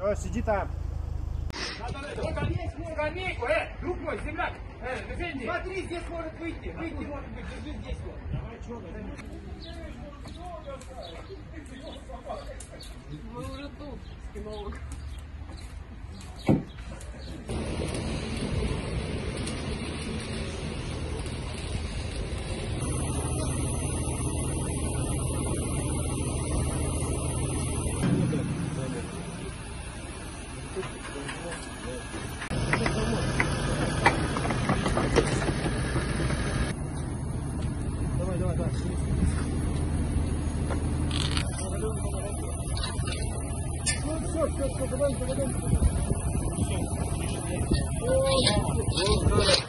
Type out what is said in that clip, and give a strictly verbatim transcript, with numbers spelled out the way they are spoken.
Все, сиди там. Скамейку, э, друг мой, земляк, э, Эфенди. Смотри, здесь может выйти, выйти может быть, держи здесь вот. Давай, что, Мы уже тут, кинолог. Давай, давай, давай. Ну все, все, все, давай, давай, давай. Все,